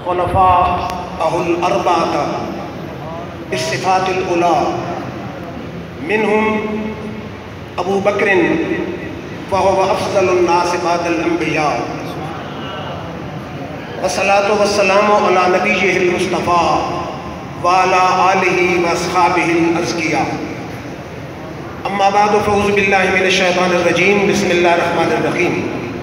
خلفاءه الأربعة بالصفات الأولى منهم أبو بكر فهو أفضل الناس بعد الأنبياء والصلاة والسلام على نبيه المصطفى وعلى آله وأصحابه الأزكياء أما بعد فأعوذ بالله من الشيطان الرجيم بسم الله الرحمن الرحيم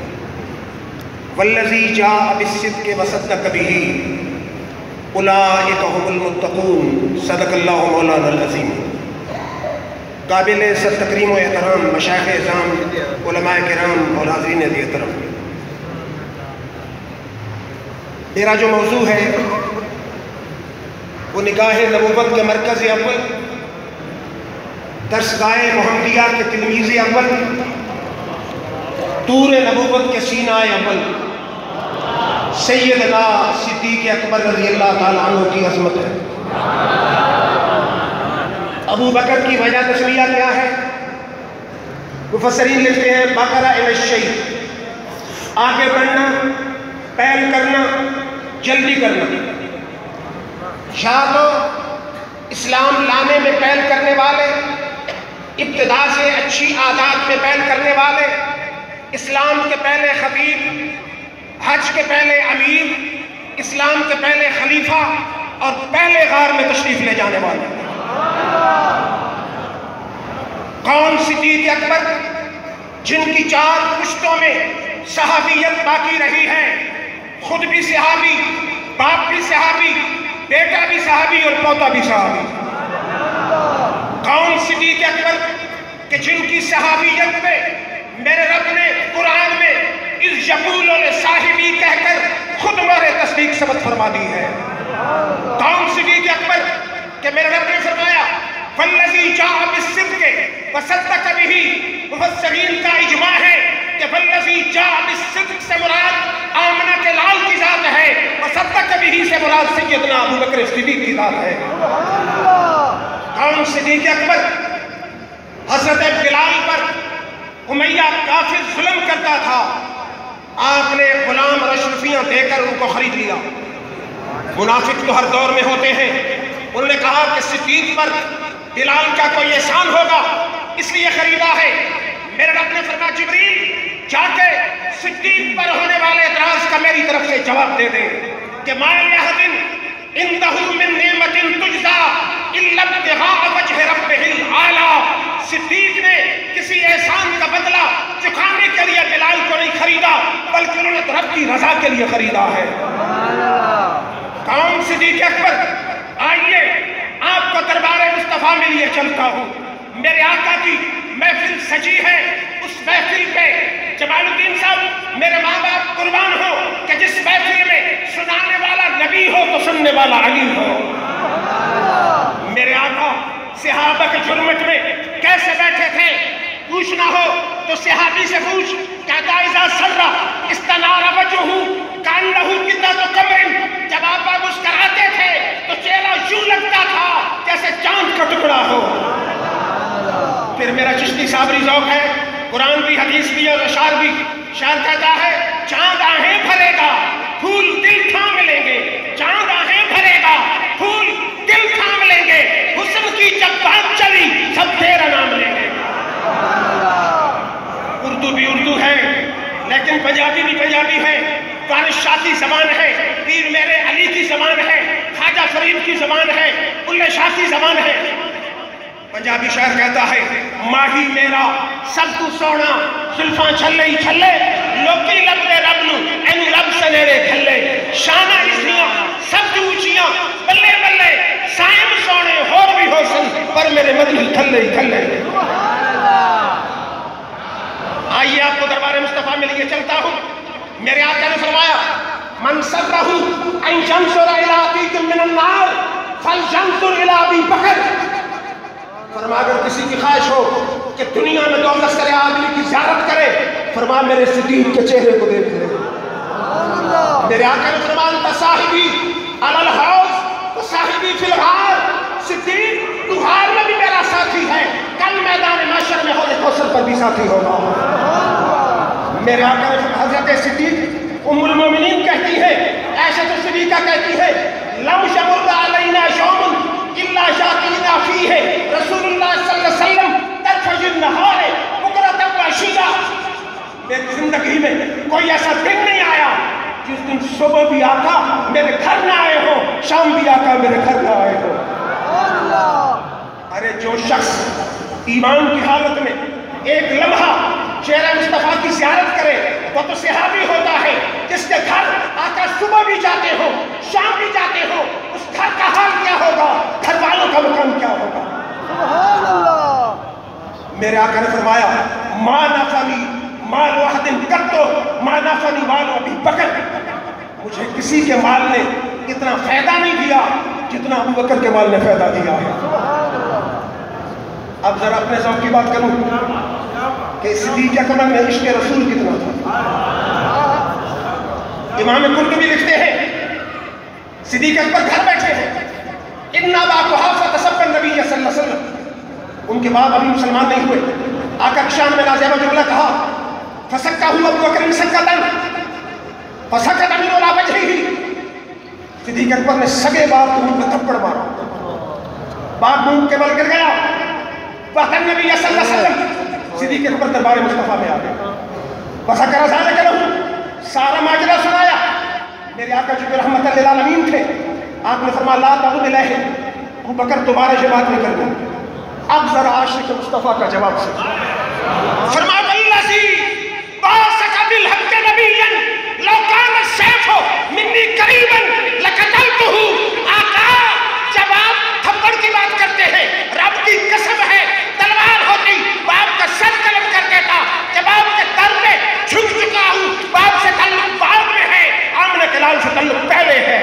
والذي جاء بالصدق وصدق به أولئك هم المتقون صدق الله مولانا العظيم۔ قابل سر تکریم و احترام مشائخ اعظام، علماء کرام اور حاضرین عزیز احترام، میرا جو موضوع ہے وہ نگاہ نبوت کے مرکز اول، درسگاہ محمدیہ کے تلمیذ اول، طور نبوت کے سینہ اول سیدنا صدیق اکبر رضی اللہ تعالیٰ عنہ کی عظمت ہے۔ ابو بکر کی وجہ تسمیہ کیا ہے؟ مفسرین لکھتے ہیں بکر الی الشیء، آگے بڑھنا، پہل کرنا، جلدی کرنا، یا تو اسلام لانے میں پہل کرنے والے، ابتدا سے اچھی عادات میں پہل کرنے والے، اسلام کے پہلے خطیب، حج کے پہلے امیر، اسلام کے پہلے خلیفہ اور پہلے غار میں تشریف لے جانے والے۔ کون صدیق اکبر جن کی 4 پشتوں میں صحابیت باقی رہی ہے، خود بھی صحابی، باپ بھی صحابی، بیٹا بھی صحابی اور پوتا بھی صحابی۔ کون صدیق اکبر کہ جن کی صحابیت پہ میرے رب نے قرآن میں اِذْ یَقُولُ لِصَاحِبِهِ کہہ کر خود مورے تصدیق ثبت فرما دی ہے۔ کون صدیق اکبر کہ میرے رب نے فرمایا وَالَّذِي جَاءَ بِالصِّدْقِ وَصَدَّقَ بِهِ، مفسرین کا اجماع ہے کہ وَالَّذِي جَاءَ بِالصِّدْقِ سے مراد آمنہ کے لال کی ذات ہے، وَصَدَّقَ بِهِ سے مراد سیدنا ابو بکر صدیق کی ذات ہے۔ کون صدیق اکبر حضرت بلال پر امیہ کافر ظلم کرتا تھا، آپ نے غلام اور اشرفیاں دے کر ان کو خرید لیا۔ منافق تو ہر دور میں ہوتے ہیں، انہوں نے کہا کہ صدیق پر بلال کا کوئی احسان ہوگا اس لیے خریدا ہے۔ میرے رب نے فرمایا جبریل جا کے صدیق پر ہونے والے اعتراض کا میری طرف سے جواب دے دیں کہ مَا لِأَحَدٍ عِندَهُ مِن نِعْمَةٍ تُجْزَىٰ إِلَّا ابْتِغَاءَ وَجْهِ رَبِّهِ الْأَعْلَىٰ۔ صدیق نے کسی احسان کا بدلہ چکانے کے لیے بلال کو نہیں خریدا، بلکہ انہوں نے رب کی رضا کے لیے خریدا ہے۔ کون صدیق اکبر؟ آئیے آپ کو دربار مصطفیٰ میں لیے چلتا ہوں۔ میرے آقا کی محفل سجی ہے، اس محفل پہ جمال الدین صاحب میرے ماں باپ قربان ہو کہ جس محفل میں سنانے والا نبی ہو تو سننے والا علی ہو۔ میرے آقا صحابہ کے جرمٹ میں کیسے بیٹھے تھے؟ پوچھنا ہو تو صحابی سے پوچھ، کہتا اذا سر استنار وجہہ کانہ قطعۃ قمر، جب آپ مسکراتے تھے تو چہرہ یوں لگتا تھا جیسے چاند کا ٹکڑا ہو۔ پھر میرا چشتی صابری ذوق ہے، قرآن بھی حدیث بھی اور اشعار بھی۔ شاعر کہتا ہے چاند آہیں بھرے گا پھول دل تھام لیں گے، چاند آہیں بھرے گا پھول دل تھام لیں گے، حسن کی جب بات چلی سب تیرا نام لیں گے۔ اردو بھی اردو ہے لیکن پنجابی بھی پنجابی ہے، وارث شاہ کی زبان ہے، پیر میرے علی کی زبان ہے، خواجہ فرید کی زبان ہے، بلے شاہ کی زبان ہے۔ پنجابی شاعر کہتا ہے ماہی میرا سب تو سونا زلفاں چھلے ہی چھلے، لوکی لب دے رب نو اینو رب سے نیڑے کھلے، شانہ اسیاں سب تو اونچیاں بلے بلے، سائم سونے ہور بھی ہو سن پر میرے مدنی تھلے ہی تھلے۔ آئیے آپ کو دربار مصطفیٰ میں لیے چلتا ہوں۔ میرے آقا نے فرمایا من سرہ ان ينظر الى عتیق من النار فلینظر الى ابی بکر۔ فرمایا اگر کسی کی خواہش ہو کہ دنیا میں دوزخ کرے آدمی کی زیارت کرے، فرمایا میرے صدیق کے چہرے کو دیکھ لے۔ میرے آقا نے فرمایا انت صاحبی علی الحوض و صاحبی فی الغار، صدیق تو غار میں بھی میرا ساتھی ہے، کل میدان محشر میں حوض کوثر پر بھی ساتھی ہوگا۔ میرے آقا نے حضرت صدیق ام المومنین کہتی ہے اے عائشہ صدیقہ کہتی ہے لم یمر علینا یوم الا شاکینا فیہ رسول اللہ صلی اللہ علیہ وسلم طرفی النہار بکرۃ وعشیا. میری زندگی میں کوئی ایسا دن نہیں آیا جس دن صبح بھی آقا میرے گھر نہ آئے ہو، شام بھی آقا میرے گھر نہ آئے ہو. ارے جو شخص ایمان کی حالت میں ایک لمحہ چہرہ مصطفیٰ کی زیارت کرے وہ تو صحابی ہوتا ہے جس کے گھر آقا صبح بھی جاتے ہو شام بھی جاتے ہو. اس گھر کا حال کیا ہوگا، گھر والوں کا مقام کیا ہوگا. سبحان اللہ. میرے آقا نے فرمایا ما نفعنی مال احد قط ما نفعنی مال ابی بکر. مجھے کسی کے مال نے اتنا فائدہ نہیں دیا جتنا ابو بکر کے مال نے فائدہ دیا ہے. اب ذرا اپنے ذوق کی بات کروں کہ صدیق اکبر میں عشق رسول کتنا تھا. امام قرطبی لکھتے ہیں صدیق اکبر گھر بیٹھے ہیں. ان ابا قحافہ تسبى النبی صلی اللہ علیہ وسلم. ان کے باپ ابھی مسلمان نہیں ہوئے. آقا کی شان میں نازیبہ جملہ کہا فسکہ ابو بکر سکتن فسکت امین علی وجہہ. صدیق اکبر نے سگے باپ کو منہ پہ تھپڑ مارا. باپ منہ کے بل گر گیا. وقت نبی صلی اللہ علیہ وسلم صدیق اکبر دربار مصطفیٰ میں آ گئے. وذکر ذلک لہ سارا ماجرا سنایا. میرے آقا جو رحمت للعالمین تھے آپ نے فرمایا لا تعود الیہ. ابو بکر دوبارہ یہ بات نہیں کرنا. اب ذرا عاشق مصطفیٰ کا جواب سے فرمایا والذی بعثک بالحق نبیا لو کان السیف منی قریبا لقتلتہ. آقا جب آپ تھپڑ کی بات کرتے ہیں رب کی قسم ہے تلوار ہوتی باپ کا سر قلم کر دیتا. جب آپ کے در پہ جھک چکا ہوں باپ سے تعلق بعد میں ہے آمنہ کے لال سے تعلق پہلے ہے.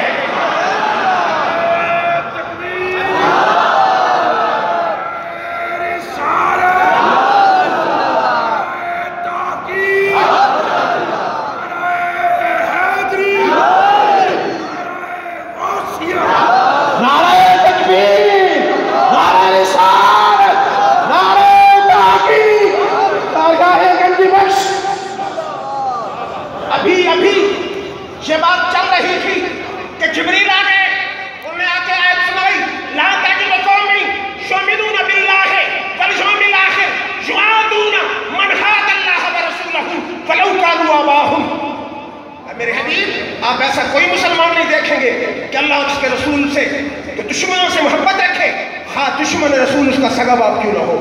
یہ بات چل رہی تھی کہ جبریل آ گئے. انہوں نے آ کے آیت سنائی لا تجد قومی یؤمنون باللہ والیوم الآخر یوادون من حاد اللہ ورسولہ ولو کانوا آباءہم. میرے حبیب آپ ایسا کوئی مسلمان نہیں دیکھیں گے کہ اللہ اور اس کے رسول سے کہ دشمنوں سے محبت رکھے ہاں دشمن رسول اس کا سگا باپ کیوں نہ ہو.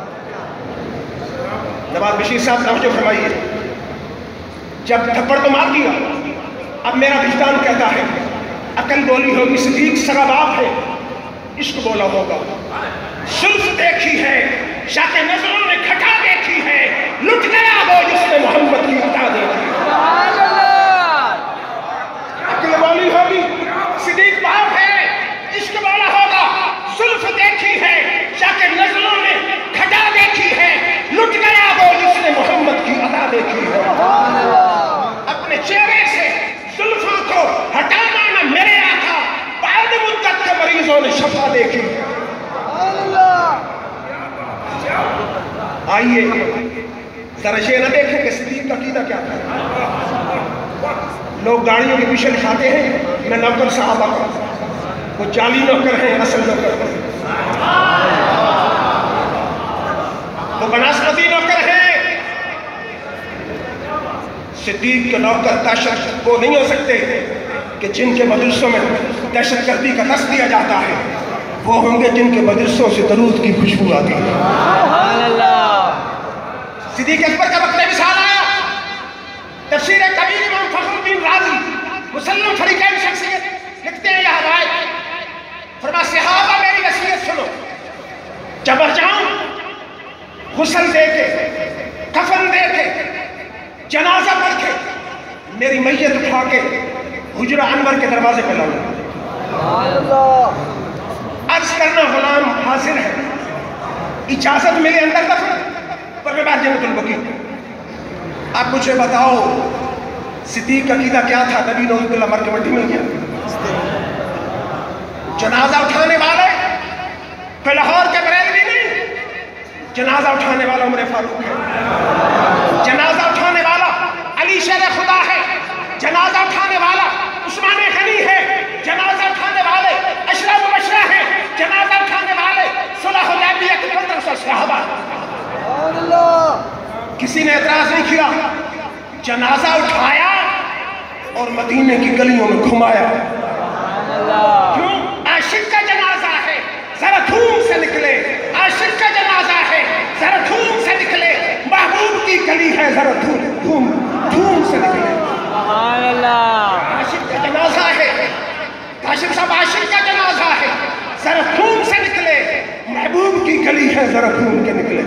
نواز بشیر صاحب توجہ فرمائیے. جب تھپڑ تو مار دیا اب میرا وجدان کہتا ہے عقل بولی ہوگی صدیق سگا باپ ہے عشق بولا ہوگا. سلف دیکھی ہے شاق نظروں نے کھٹا دیکھی ہے لٹ گیا ہو جس نے محمد کی عطا دیکھی. عقل بولی ہوگی صدیق باپ ہے عشق بولا ہوگا. سلف دیکھی ہے شاق نظروں نے کھٹا دیکھی ہے لٹ گیا ہو جس نے محمد کی عطا دیکھی ہے. اپنے چہرے سے زلفوں کو ہٹانا نہ میرے آقا بعد مدت کے مریضوں نے شفا دیکھی. آئیے ذرا یہ نہ دیکھیں کہ صدیق کا عقیدہ کیا تھا. لوگ گاڑیوں کے پیچھے لکھاتے ہیں میں نوکر صحابہ کا. وہ جعلی نوکر ہیں اصل نوکر ہیں. وہ بناسپتی نوکر ہیں. صدیق کے نوکر دہشت وہ نہیں ہو سکتے کہ جن کے مدرسوں میں دہشت گردی کا دست دیا جاتا ہے. وہ ہوں گے جن کے مدرسوں سے درود کی خوشبو آتی ہے. سبحان اللہ. صدیق اکبر کا وقت مثال آیا. تفسیر کبیر امام فخر الدین رازی مسلم فریقین شخصیت لکھتے ہیں یہ روایت فرما صحابہ میری نصیحت سنو. جب جاؤں غسل دے کے کفن دے کے جنازہ پڑھ کے میری میت اٹھا کے حجرہ انور کے دروازے پہ لاؤں. عرض کرنا غلام حاضر ہے اجازت ملے اندر دفن پر میں بعد جنت البقیع. آپ مجھے بتاؤ صدیق کا عقیدہ کیا تھا؟ نبی نعوذ باللہ مر کے مٹی میں گیا. جنازہ اٹھانے والے کوئی لاہور کے بریلوی نہیں. جنازہ اٹھانے والا عمر فاروق ہے. جنازہ اٹھانے والا علی شیر خدا ہے. جنازہ اٹھانے والا عثمان عثمان غنی ہے جنازہ اٹھانے والے، عشرہ مبشرہ ہیں جنازہ اٹھانے والے، صلح حدیبیہ کے 1500 صحابہ۔ کسی نے اعتراض نہیں کیا، جنازہ اٹھایا اور مدینے کی گلیوں میں گھمایا۔ کیوں؟ عاشق کا جنازہ ہے، ذرا دھوم سے نکلے، عاشق کا جنازہ ہے ذرا دھوم سے نکلے، محبوب کی گلی ہے ذرا دھوم سے نکلے۔ عاشق کا جنازہ ہے، کاشف صاحب عاشق کا جنازہ ہے، ذرا دھوم سے نکلے، محبوب کی گلی ہے ذرا دھوم کے نکلے۔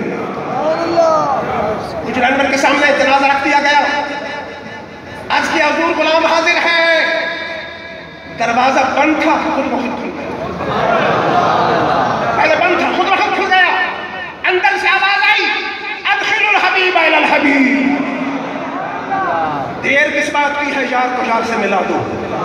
حجرہ انور کے سامنے جنازہ رکھ دیا گیا، عرض کیا حضور غلام حاضر ہے، دروازہ بند تھا خود بخود کھل گیا، پہلے بند تھا خود بخود کھل گیا، اندر سے آواز آئی ادخل الحبیب الی الحبیب۔ دیر کس بات کی ہے، یار کو یار سے ملا دو۔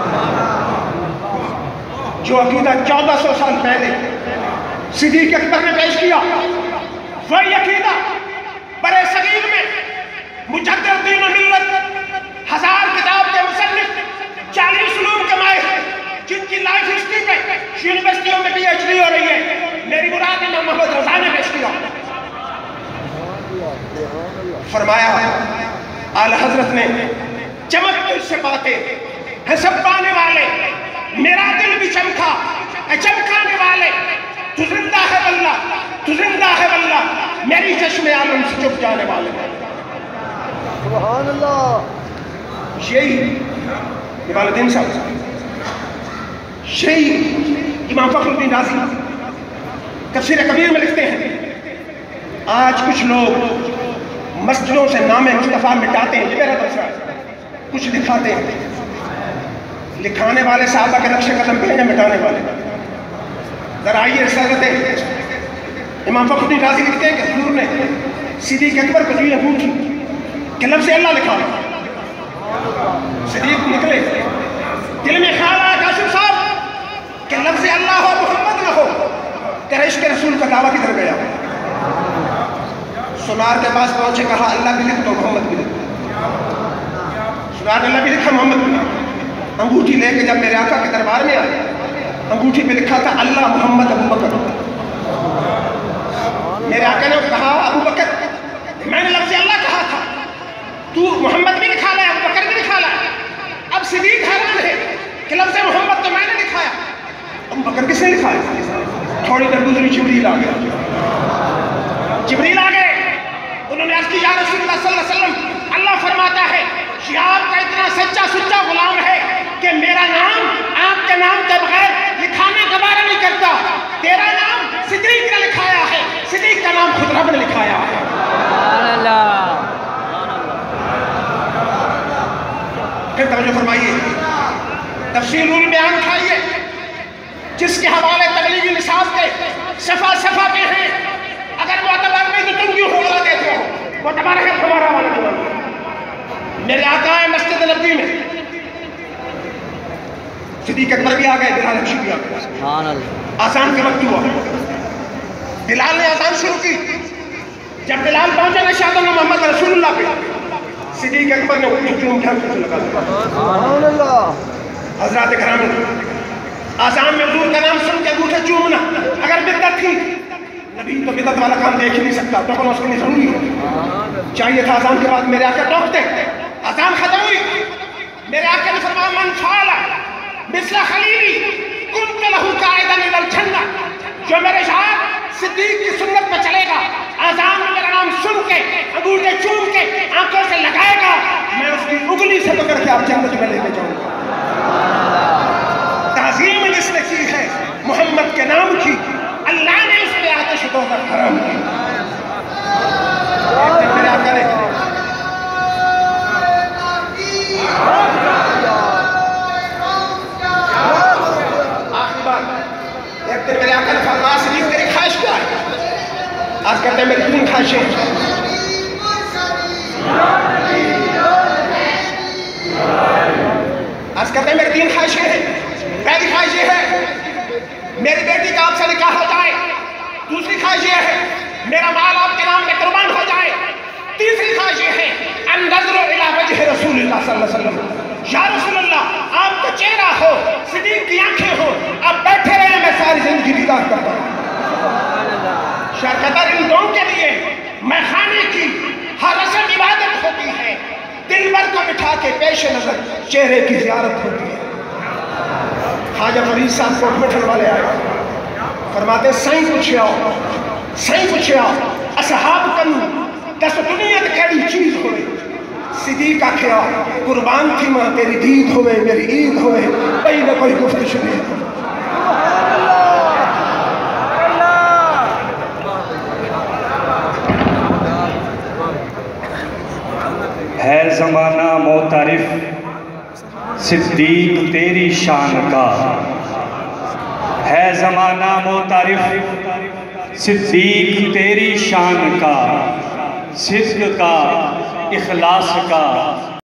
جو عقیدہ 1400 سال پہلے صدیق اکبر نے پیش کیا، وہی عقیدہ برے صغیر میں مجدد دین و ملت، 1000 کتاب کے مصنف، 40 علوم کے ماہر، جن کی لائف ہسٹری میں یونیورسٹیوں میں PhD ہو رہی ہے، میری مراد امام محمد رضا نے پیش کیا۔ فرمایا اعلی حضرت نے چمک تجھ سے باتیں ہیں سب پانے والے، میرا دل بھی چمکا اے چمکانے والے، تو زندہ ہے واللہ، تو زندہ ہے واللہ، میری چشم عالم سے چپ جانے والے۔ سبحان اللہ۔ یہی جمال الدین صاحب، یہی امام فخر الدین رازی تفسیر کبیر میں لکھتے ہیں، آج کچھ لوگ مسجدوں سے نام مصطفیٰ مٹاتے ہیں، یہ میرا تفسیر ہے، کچھ دکھاتے ہیں، لکھانے والے صحابہ کے نقش قدم پہ ہیں مٹانے والے۔ ذرا آئیے رسالت امام فخر الدین رازی لکھتے ہیں کہ حضور نے صدیق اکبر کو جو یہ پوچھی کہ لفظ اللہ لکھا، صدیق نکلے، دل میں خیال آیا کاشف صاحب کہ لفظ اللہ ہو محمد نہ ہو، تیرا عشق رسول کا دعویٰ کدھر گیا؟ سنار کے پاس پہنچے، کہا اللہ بھی لکھ دو محمد بھی لکھ دو۔ سنار نے اللہ بھی لکھا محمد بھی لکھا، انگوٹھی لے کے جب میرے آقا کے دربار میں آئے، انگوٹھی پہ لکھا تھا اللہ محمد ابو بکر۔ میرے آقا نے کہا ابو بکر میں نے لفظ اللہ کہا تھا، تو محمد بھی لکھا لائے ابو بکر بھی لکھا لائے۔ اب صدیق حیران ہے کہ لفظ محمد تو میں نے لکھایا، ابو بکر کس نے لکھایا؟ تھوڑی دیر گزری جبریل آ گیا، جبریل آ گئے، انہوں نے عرض کی یا رسول اللہ صلی اللہ علیہ وسلم، اللہ فرماتا ہے یہ آپ کا اتنا سچا غلام ہے کہ میرا نام آپ کے نام کے بغیر لکھانا گوارا نہیں کرتا، تیرا نام صدیق نے لکھایا ہے، صدیق کا نام خود رب نے لکھایا ہے۔ سبحان اللہ۔ پھر توجہ فرمائیے، تفصیل البیان اٹھائیے، جس کے حوالے تبلیغی نصاب کے صفحہ پہ ہیں، اگر معتبر نہیں تو تم کیوں حوالہ دیتے ہو؟ معتبر ہے ہمارا حوالہ دو۔ میرے آقا ہے مسجد نبوی میں، صدیق اکبر بھی آ گئے، بلال حبشی بھی آ گئے، آزان کے وقت ہوا، بلال نے آزان شروع کی، جب بلال پہنچا نا اشہد ان محمد رسول اللہ پہ، صدیق اکبر نے اٹھ چوم کے ہاتھ لگا دیا۔ حضرات کرام، آزان میں حضور کا نام سن کے انگوٹھے چومنا اگر بدعت تھی، نبی تو بدعت والا کام دیکھ ہی نہیں سکتا، تو اس کے لیے ضروری ہے، چاہیے تھا آزان کے بعد میرے آقا ٹوکتے، آزان ختم ہوئی، میرے آقا نے فرمایا من فعل مثل خلیلی کنت لہو قائدا الی الجنہ، جو میرے یار صدیق کی سنت پہ چلے گا، آزان میں میرا نام سن کے انگوٹھے چوم کے آنکھوں سے لگائے گا، میں اس کی انگلی سے پکڑ کے آپ جنت میں لے کے جاؤں گا۔ تعظیم جس نے کی ہے محمد کے نام کی، اللہ نے اس پہ آتش دوزخ حرام کی۔ ایک دن میرے آقا نے ایک دن میرے آقا نے فرمایا صدیق تیری خواہش کیا ہے؟ آج کہتے ہیں میری 3 خواہشیں، آج کہتے ہیں میری 3 خواہشیں ہیں۔ پہلی خواہش یہ ہے میری بیٹی کا آپ سے نکاح ہو جائے، دوسری خواہش یہ ہے میرا مال آپ کے نام میں قربان ہو جائے، تیسری خواہش یہ ہے النظر الی وجہ رسول اللہ صلی اللہ علیہ وسلم، یا رسول اللہ آپ کا چہرہ ہو، صدیق کی آنکھیں ہو، آپ بیٹھے رہے میں ساری زندگی دیدار کرتا ہوں۔ شاعر کہتا ہے ان دونوں کے لیے میں خانے کی ہر رسم عبادت ہوتی ہے، دل بھر کو بٹھا کے پیش نظر چہرے کی زیارت ہوتی ہے۔ خواجہ فرید صاحب کوٹ مٹھن والے آئے، فرماتے سائیں پوچھے آؤ اصحاب کن دس دنیا کیڑی چیز ہوئے، صدیق آکھیا قربان تھی ماں تیری دید ہوئے میری عید ہوئے، کوئی نہ کوئی گفت شدید۔ ہے زمانہ معترف صدیق تیری شان کا، ہے زمانہ معترف صدیق تیری شان کا، صدق کا اخلاص کا